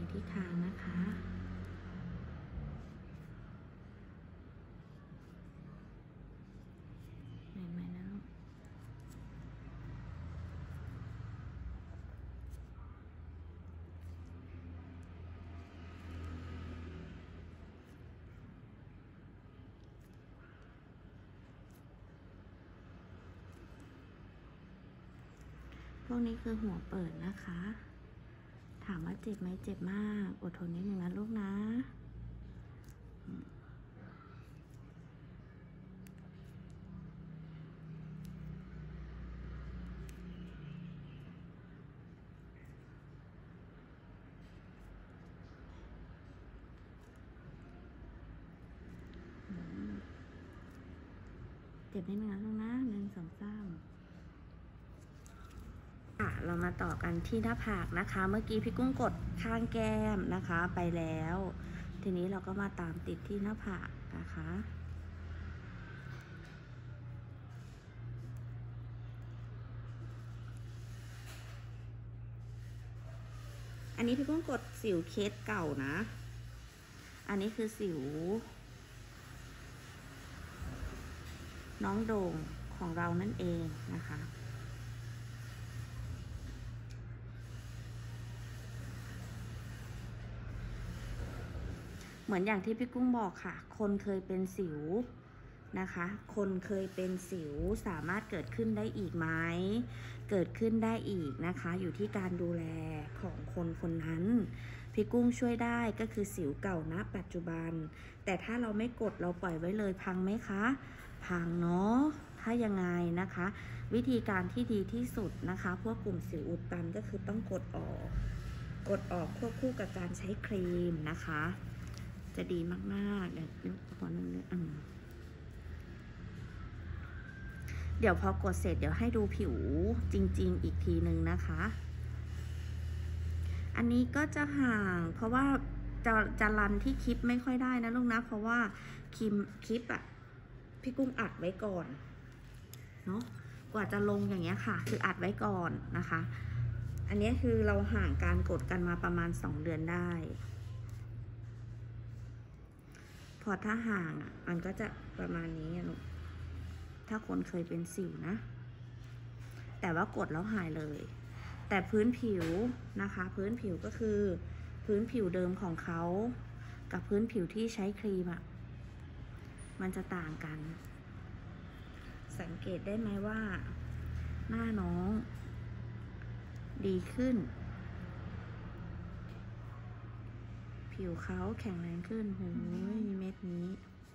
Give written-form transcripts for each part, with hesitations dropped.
นี้ที่คางนะคะเห็นไหมนะลูกพวกนี้คือหัวเปิดนะคะถามว่าเจ็บไหมเจ็บมากอดทนนิดนึงนะลูกนะเจ็บนิดนึงนะลูกนะ1 2 3เรามาต่อกันที่หน้าผากนะคะเมื่อกี้พี่กุ้งกดข้างแก้มนะคะไปแล้วทีนี้เราก็มาตามติดที่หน้าผากนะคะอันนี้พี่กุ้งกดสิวเคสเก่านะอันนี้คือสิวน้องโด่งของเรานั่นเองนะคะเหมือนอย่างที่พี่กุ้งบอกค่ะคนเคยเป็นสิวนะคะคนเคยเป็นสิวสามารถเกิดขึ้นได้อีกไหมเกิดขึ้นได้อีกนะคะอยู่ที่การดูแลของคนคนนั้นพี่กุ้งช่วยได้ก็คือสิวเก่าณปัจจุบันแต่ถ้าเราไม่กดเราปล่อยไว้เลยพังไหมคะพังเนาะถ้ายังไงนะคะวิธีการที่ดีที่สุดนะคะพวกกลุ่มสิวอุดตันก็คือต้องกดออกควบคู่กับการใช้ครีมนะคะจะดีมากๆเดี๋ยวพอกดเสร็จเดี๋ยวให้ดูผิวจริงๆอีกทีหนึ่งนะคะอันนี้ก็จะห่างเพราะว่าจะรันที่คลิปไม่ค่อยได้นะลูกนะเพราะว่าคลิปอะพี่กุ้งอัดไว้ก่อนเนาะกว่าจะลงอย่างเงี้ยค่ะคืออัดไว้ก่อนนะคะอันนี้คือเราห่างการกดกันมาประมาณ2 เดือนได้พอถ้าห่างมันก็จะประมาณนี้ลูกถ้าคนเคยเป็นสิวนะแต่ว่ากดแล้วหายเลยแต่พื้นผิวนะคะพื้นผิวก็คือพื้นผิวเดิมของเขากับพื้นผิวที่ใช้ครีมอะมันจะต่างกันสังเกตได้ไหมว่าหน้าน้องดีขึ้นผิวเขาแข็งแรงขึ้นโหยเม็ดนี้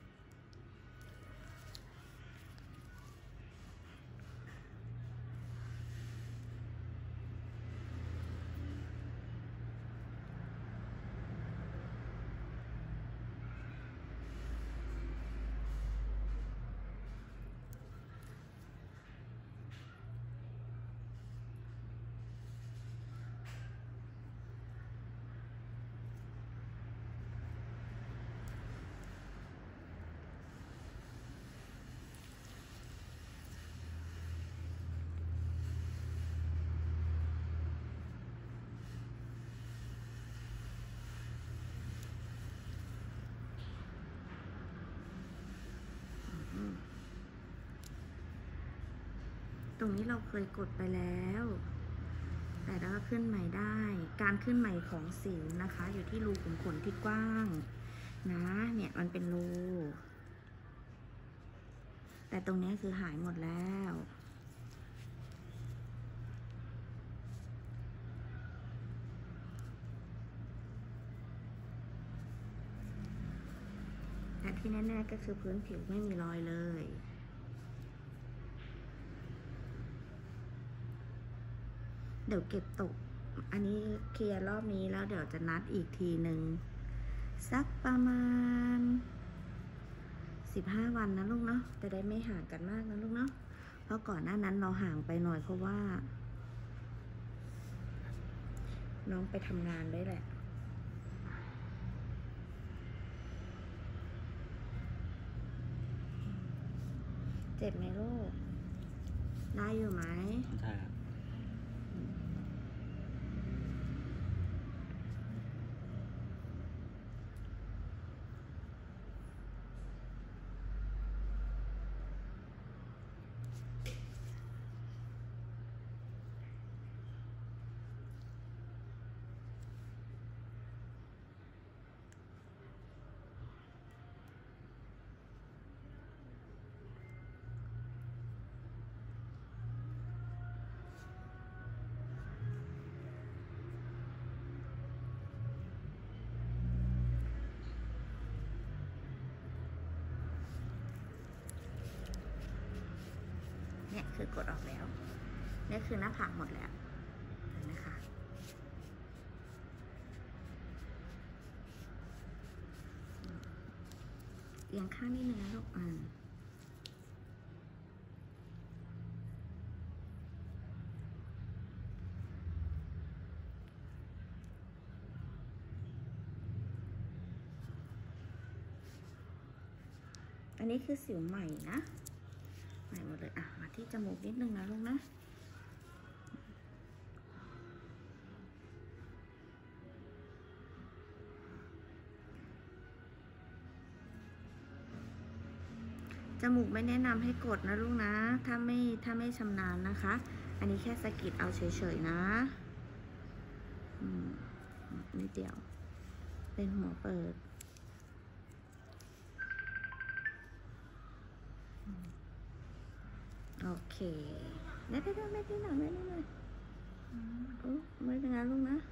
ตรงนี้เราเคยกดไปแล้วแต่เราก็ขึ้นใหม่ได้การขึ้นใหม่ของสิวนะคะอยู่ที่รูขุมขนที่กว้างนะเนี่ยมันเป็นรูแต่ตรงนี้คือหายหมดแล้วแต่ที่แน่ๆก็คือพื้นผิวไม่มีรอยเลยเดี๋ยวเก็บตกอันนี้เคลียร์รอบนี้แล้วเดี๋ยวจะนัดอีกทีหนึ่งสักประมาณ15 วันนะลูกเนาะจะได้ไม่ห่างกันมากนะลูกเนาะเพราะก่อนหน้านั้นเราห่างไปหน่อยเพราะว่าน้องไปทำงานด้วยแหละเจ็บไหมลูกได้อยู่ไหมใช่ครับคือกดออกแล้วนี่คือหน้าผากหมดแล้วนะคะเอียงข้างนิดนึงนะลูกอันนี้คือสิวใหม่นะใหม่หมดเลยมาที่จมูกนิดนึงนะลูกนะจมูกไม่แนะนำให้กดนะลูกนะถ้าไม่ชำนาญนะคะอันนี้แค่สะกิดเอาเฉยๆนะนิดเดียวเป็นหัวเปิดโอเคไม่ได้หน่อยไม่เป็นไรลูกนะ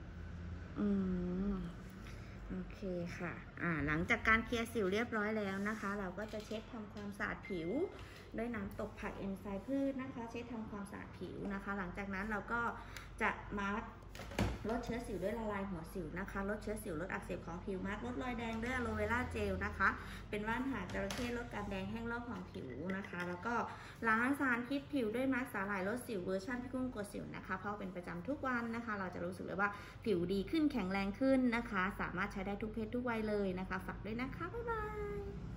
โอเคค่ะหลังจากการเคลียร์สิวเรียบร้อยแล้วนะคะเราก็จะเช็ดทำความสะอาดผิวด้วยน้ำตกผักเอนไซม์พืชนะคะเช็ดทำความสะอาดผิวนะคะหลังจากนั้นเราก็จะมาร์คลดเชื้อสิวด้วยละลายหัวสิวนะคะลดเชื้อสิวลดอักเสบของผิวมาร์คลดรอยแดงด้วยอะโลเวราเจลนะคะเป็นว่านหางจระเข้ลดการแดงแห้งลอกของผิวนะคะแล้วก็ล้างสารพิษผิวด้วยมาร์คสาหร่ายลดสิวเวอร์ชันพี่กุ้งกลัวสิวนะคะเพราะเป็นประจำทุกวันนะคะเราจะรู้สึกเลยว่าผิวดีขึ้นแข็งแรงขึ้นนะคะสามารถใช้ได้ทุกเพศทุกวัยเลยนะคะฝากด้วยนะคะบ๊ายบาย